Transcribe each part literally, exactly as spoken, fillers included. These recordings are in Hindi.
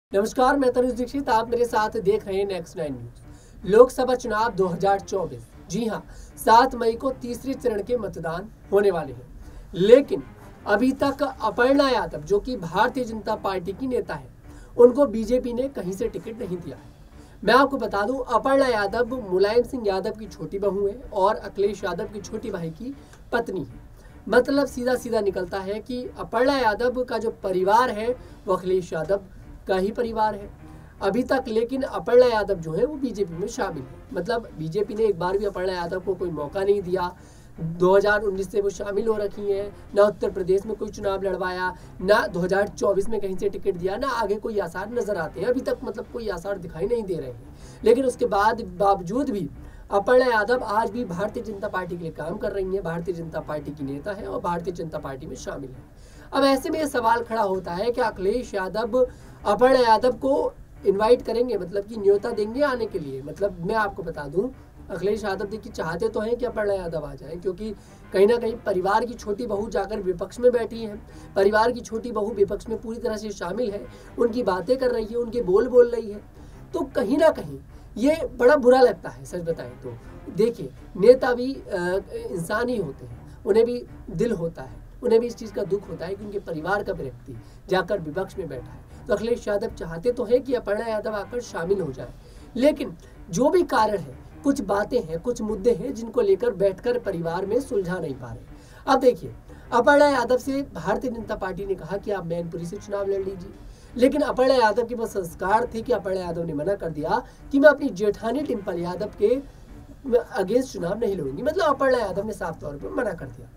नमस्कार, मैं तनुज दीक्षित। आप मेरे साथ देख रहे हैं नेक्स्ट नाइन न्यूज। लोकसभा चुनाव दो हज़ार चौबीस, जी हां, सात मई को तीसरे चरण के मतदान होने वाले हैं। लेकिन अभी तक अपर्णा यादव, जो कि भारतीय जनता पार्टी की नेता है, उनको बीजेपी ने कहीं से टिकट नहीं दिया है। मैं आपको बता दूं, अपर्णा यादव मुलायम सिंह यादव की छोटी बहू है और अखिलेश यादव की छोटी भाई की पत्नी है। मतलब सीधा सीधा निकलता है कि अपर्णा यादव का जो परिवार है वो अखिलेश यादव का ही परिवार है अभी तक। लेकिन अपर्णा यादव जो है वो बीजेपी में शामिल है। मतलब बीजेपी ने एक बार भी अपर्णा यादव को कोई मौका नहीं दिया। दो हज़ार उन्नीस से वो शामिल हो रखी हैं, ना उत्तर प्रदेश में कोई चुनाव लड़वाया, ना दो हज़ार चौबीस में कहीं से टिकट दिया, ना आगे कोई आसार नजर आते हैं। अभी तक मतलब कोई आसार दिखाई नहीं दे रहे हैं। लेकिन उसके बाद बावजूद भी अपर्णा यादव आज भी भारतीय जनता पार्टी के लिए काम कर रही है, भारतीय जनता पार्टी की नेता है और भारतीय जनता पार्टी में शामिल है। अब ऐसे में सवाल खड़ा होता है कि अखिलेश यादव अपर्णा यादव को इनवाइट करेंगे, मतलब कि न्योता देंगे आने के लिए। मतलब मैं आपको बता दूं, अखिलेश यादव देखिए चाहते तो हैं कि अपर्णा यादव आ जाए, क्योंकि कहीं ना कहीं परिवार की छोटी बहू जाकर विपक्ष में बैठी है, परिवार की छोटी बहू विपक्ष में पूरी तरह से शामिल है, उनकी बातें कर रही है, उनके बोल बोल रही है। तो कहीं ना कहीं ये बड़ा बुरा लगता है, सच बताएं तो। देखिए, नेता भी इंसान ही होते हैं, उन्हें भी दिल होता है, उन्हें भी इस चीज़ का दुख होता है कि उनके परिवार का व्यक्ति जाकर विपक्ष में बैठा है। तो अखिलेश यादव चाहते तो हैं कि अपर्णा यादव आकर शामिल हो जाए, लेकिन जो भी कारण है, कुछ बातें हैं, कुछ मुद्दे हैं जिनको लेकर बैठकर परिवार में सुलझा नहीं पा रहे। अब देखिए, अपर्णा यादव से भारतीय जनता पार्टी ने कहा कि आप मैनपुरी से चुनाव लड़ लीजिए, लेकिन अपर्णा यादव के पास संस्कार थे कि अपर्णा यादव ने मना कर दिया कि मैं अपनी जेठानी डिम्पल यादव के अगेंस्ट चुनाव नहीं लड़ूंगी। मतलब अपर्णा यादव ने साफ तौर पर मना कर दिया।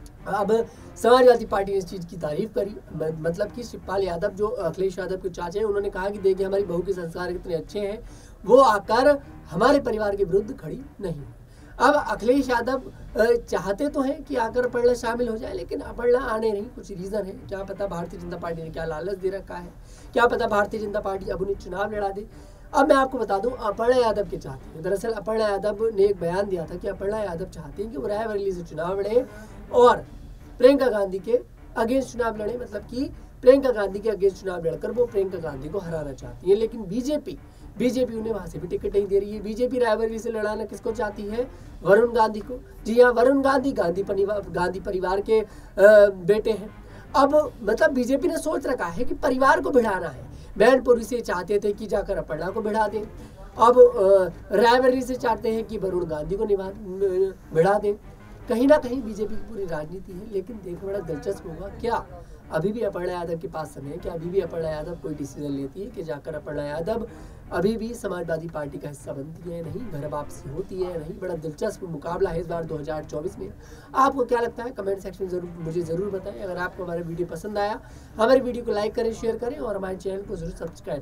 अब समाजवादी पार्टी ने इस चीज़ की तारीफ करी। मतलब कि शिवपाल यादव, जो अखिलेश यादव के चाचा हैं, उन्होंने कहा कि देखिए हमारी बहू के संस्कार कितने अच्छे हैं, वो आकर हमारे परिवार के विरुद्ध खड़ी नहीं। अब अखिलेश यादव चाहते तो हैं कि आकर अपर्णा शामिल हो जाए, लेकिन अपर्णा आने नहीं। कुछ रीज़न है, क्या पता भारतीय जनता पार्टी ने क्या लालच दे रखा है, क्या पता भारतीय जनता पार्टी अब उन्हें चुनाव लड़ा दे। अब मैं आपको बता दूं, अपर्णा यादव के चाहते हैं। दरअसल अपर्णा यादव ने एक बयान दिया था कि अपर्णा यादव चाहती हैं कि वो रायबरेली से चुनाव लड़े और प्रियंका गांधी के अगेंस्ट चुनाव लड़े। मतलब कि प्रियंका गांधी के अगेंस्ट चुनाव लड़कर वो प्रियंका गांधी को हराना चाहती है। लेकिन बीजेपी बीजेपी उन्हें वहां से भी टिकट नहीं दे रही है। बीजेपी रायबरेली से लड़ाना किसको चाहती है? वरुण गांधी को। जी हाँ, वरुण गांधी गांधी परिवार गांधी परिवार के बेटे हैं। अब मतलब बीजेपी ने सोच रखा है कि परिवार को भिड़ाना है। मैनपुरी से चाहते थे कि जाकर अपर्णा को भिड़ा दें, अब रायबरेली से चाहते हैं कि वरुण गांधी को निभा भिड़ा दें। कहीं ना कहीं बीजेपी की पूरी राजनीति है। लेकिन देखना बड़ा दिलचस्प होगा, क्या अभी भी अपर्णा यादव के पास समय है? क्या अभी भी अपर्णा यादव कोई डिसीजन लेती है कि जाकर अपर्णा यादव अभी भी समाजवादी पार्टी का हिस्सा बनती है? नहीं, घर वापसी होती है? नहीं। बड़ा दिलचस्प मुकाबला है इस बार दो हज़ार चौबीस में। आपको क्या लगता है? कमेंट सेक्शन में जरूर मुझे ज़रूर बताएं। अगर आपको हमारा वीडियो पसंद आया, हमारे वीडियो को लाइक करें, शेयर करें और हमारे चैनल को जरूर सब्सक्राइब